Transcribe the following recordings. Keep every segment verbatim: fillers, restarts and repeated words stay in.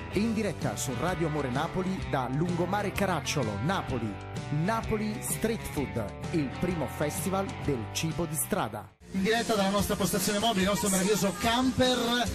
In diretta su Radio Amore Napoli da Lungomare Caracciolo, Napoli. Napoli Street Food, il primo festival del cibo di strada. In diretta dalla nostra postazione mobile, il nostro meraviglioso camper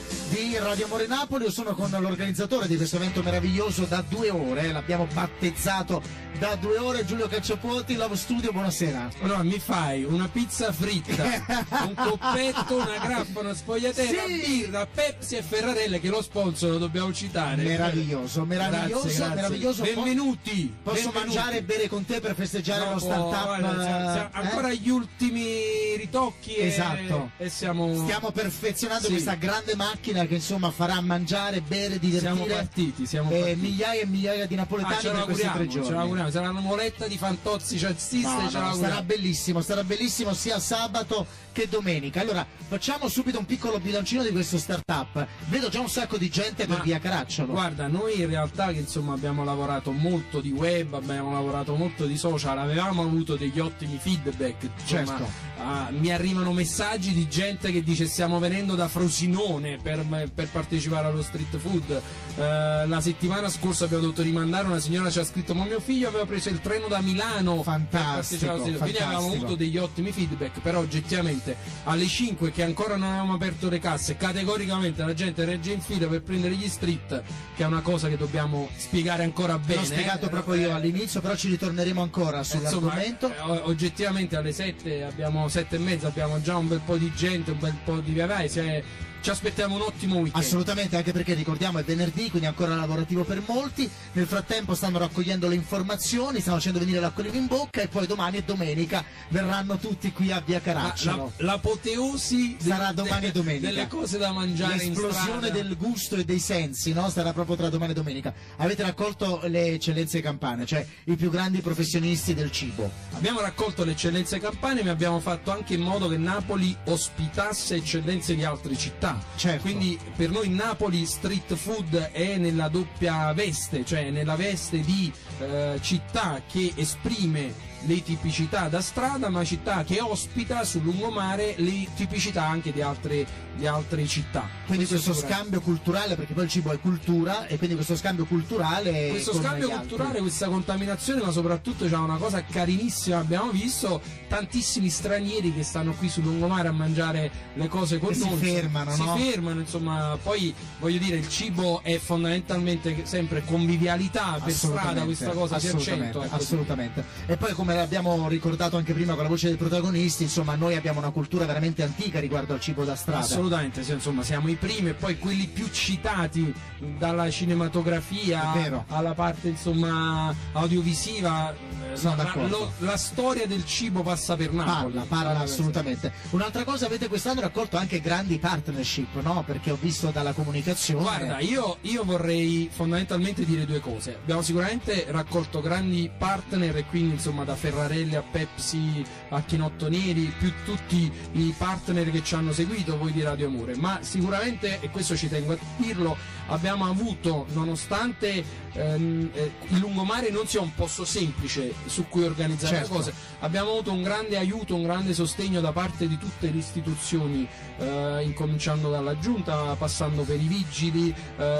di Radio Amore Napoli. Io sono con l'organizzatore di questo evento meraviglioso da due ore, l'abbiamo battezzato da due ore, Giulio Cacciapuoti, Love Studio, buonasera. Allora mi fai una pizza fritta, un coppetto, una grappa, una sfogliatella, sì, birra, Pepsi e Ferrarelle, che lo sponsor lo dobbiamo citare. Meraviglioso, meraviglioso, grazie, grazie. meraviglioso. Benvenuti. Posso benvenuti. mangiare e bere con te per festeggiare no, lo startup? Guarda, siamo, siamo eh? ancora agli ultimi ritocchi. Esatto. E, e siamo stiamo perfezionando, sì, questa grande macchina che insomma farà mangiare, bere, divertire. Siamo partiti, siamo eh, partiti. migliaia e migliaia di napoletani ah, per questi tre giorni. Ce l'auguriamo, sarà una moletta di Fantozzi jazziste, no, ce no, sarà bellissimo, sarà bellissimo sia sabato che domenica. Allora facciamo subito un piccolo bilancino di questo startup. Vedo già un sacco di gente per Ma, via Caracciolo. Guarda, noi in realtà che insomma abbiamo lavorato molto di web, abbiamo lavorato molto di social, avevamo avuto degli ottimi feedback, insomma, certo. ah, mi arrivano messaggi di gente che dice stiamo venendo da Frosinone per, per partecipare allo street food. Uh, la settimana scorsa abbiamo dovuto rimandare, una signora ci ha scritto ma mio figlio aveva preso il treno da Milano. Fantastico, quindi fantastico. avevamo avuto degli ottimi feedback, però oggettivamente alle cinque che ancora non avevamo aperto le casse, categoricamente la gente regge in fila per prendere gli street, che è una cosa che dobbiamo spiegare ancora bene. L'ho spiegato eh, proprio io all'inizio, però ci ritorneremo ancora sull'argomento. Insomma, eh, oggettivamente alle sette abbiamo sette e mezza abbiamo già un bel po' di gente, un bel po' di via vai, ci aspettiamo un ottimo weekend. Assolutamente, anche perché ricordiamo è venerdì, quindi ancora lavorativo per molti. Nel frattempo stanno raccogliendo le informazioni, stanno facendo venire l'acquolina in bocca e poi domani e domenica verranno tutti qui a via Caracciolo. L'apoteosi sarà domani e domenica. Delle cose da mangiare in strada. L'esplosione del gusto e dei sensi, no? Sarà proprio tra domani e domenica. Avete raccolto le eccellenze campane, cioè i più grandi professionisti del cibo. Abbiamo raccolto le eccellenze campane, ma abbiamo fatto anche in modo che Napoli ospitasse eccellenze di altre città. Certo. Quindi per noi Napoli street food è nella doppia veste, cioè nella veste di eh, città che esprime le tipicità da strada, ma città che ospita sul lungomare le tipicità anche di altre, di altre città. Quindi questo, questo scambio culturale, perché poi il cibo è cultura, e quindi questo scambio culturale questo scambio culturale, altri. Questa contaminazione, ma soprattutto c'è una cosa carinissima, abbiamo visto tantissimi stranieri che stanno qui sul lungomare a mangiare le cose con che noi, si fermano, si no? fermano, insomma. Poi voglio dire, il cibo è fondamentalmente sempre convivialità, per strada questa cosa si accentua, ecco. Assolutamente. E poi come l'abbiamo ricordato anche prima con la voce dei protagonisti, insomma noi abbiamo una cultura veramente antica riguardo al cibo da strada. Assolutamente, sì, insomma siamo i primi e poi quelli più citati, dalla cinematografia alla parte insomma audiovisiva. Sono la, d'accordo. Lo, la storia del cibo passa per Napoli. Parla, parla assolutamente. Un'altra cosa, avete quest'anno raccolto anche grandi partnership, no? Perché ho visto dalla comunicazione. Guarda, io, io vorrei fondamentalmente dire due cose. Abbiamo sicuramente raccolto grandi partner, e quindi insomma da Ferrarelle a Pepsi a Chinotto Neri, più tutti i partner che ci hanno seguito voi di Radio Amore. Ma sicuramente, e questo ci tengo a dirlo, abbiamo avuto, nonostante ehm, eh, il lungomare non sia un posto semplice su cui organizzare certo. le cose, abbiamo avuto un grande aiuto, un grande sostegno da parte di tutte le istituzioni, eh, incominciando dalla giunta, passando per i vigili,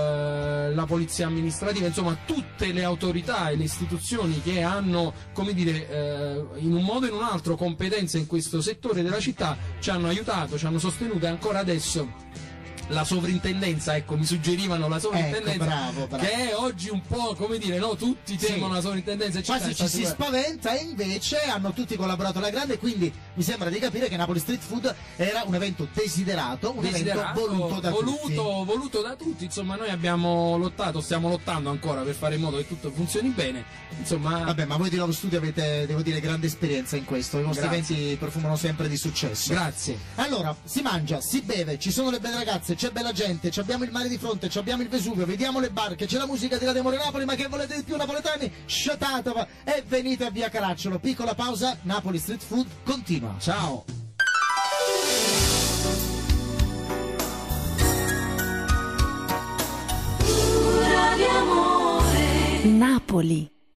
eh, la polizia amministrativa, insomma tutte le autorità e le istituzioni che hanno, come dire, eh, in un modo o in un altro competenze in questo settore della città, ci hanno aiutato, ci hanno sostenuto, e ancora adesso la sovrintendenza, ecco, mi suggerivano la sovrintendenza, ecco, bravo, bravo. che è oggi un po', come dire, no, tutti temono sì. la sovrintendenza, quasi ci si spaventa, e invece hanno tutti collaborato alla grande, quindi mi sembra di capire che Napoli Street Food era un evento desiderato, un desiderato, evento voluto da voluto, tutti. Voluto da tutti, insomma noi abbiamo lottato, stiamo lottando ancora per fare in modo che tutto funzioni bene, insomma. Vabbè, ma voi di Love Studio avete, devo dire, grande esperienza in questo, i vostri Grazie. eventi profumano sempre di successo. Grazie. Allora, si mangia, si beve, ci sono le belle ragazze, c'è bella gente, abbiamo il mare di fronte, abbiamo il Vesuvio, vediamo le barche, c'è la musica di Radio Amore Napoli, ma che volete di più napoletani? Sciatatela e venite a via Caracciolo. Piccola pausa, Napoli Street Food continua. Ciao. Radio Amore Napoli.